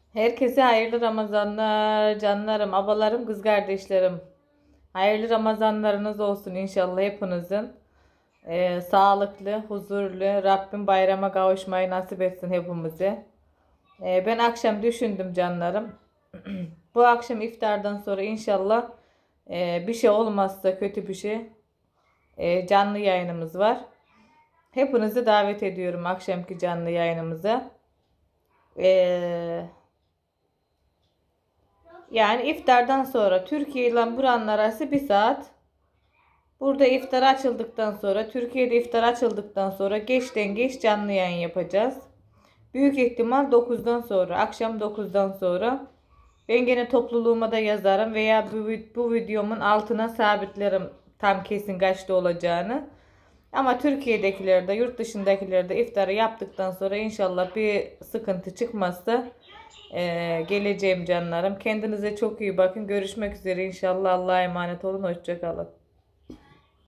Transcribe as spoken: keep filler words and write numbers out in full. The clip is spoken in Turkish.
Herkese hayırlı Ramazanlar, canlarım, abalarım, kız kardeşlerim. Hayırlı Ramazanlarınız olsun inşallah hepinizin. Ee, sağlıklı, huzurlu, Rabbim bayrama kavuşmayı nasip etsin hepimize. Ee, ben akşam düşündüm canlarım. Bu akşam iftardan sonra inşallah e, bir şey olmazsa kötü bir şey e, canlı yayınımız var. Hepinizi davet ediyorum akşamki canlı yayınımıza. Eee Yani iftardan sonra Türkiye ile buranın arası bir saat. Burada iftar açıldıktan sonra, Türkiye'de iftar açıldıktan sonra geçten geç canlı yayın yapacağız. Büyük ihtimal dokuzdan sonra, akşam dokuzdan sonra. Ben gene topluluğuma da yazarım veya bu, bu videomun altına sabitlerim tam kesin kaçta olacağını. Ama Türkiye'dekilerde, yurt dışındakilerde iftarı yaptıktan sonra inşallah bir sıkıntı çıkmazsa ee, geleceğim canlarım. Kendinize çok iyi bakın. Görüşmek üzere inşallah. Allah'a emanet olun. Hoşça kalın.